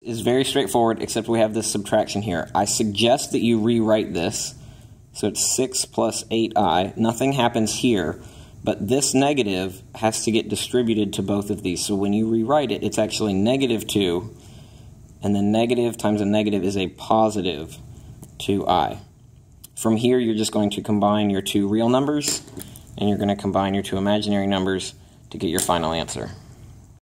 Is very straightforward, except we have this subtraction here. I suggest that you rewrite this. So it's 6 plus 8i. Nothing happens here, but this negative has to get distributed to both of these. So when you rewrite it, it's actually negative 2, and then negative times a negative is a positive 2i. From here, you're just going to combine your two real numbers, and you're going to combine your two imaginary numbers to get your final answer.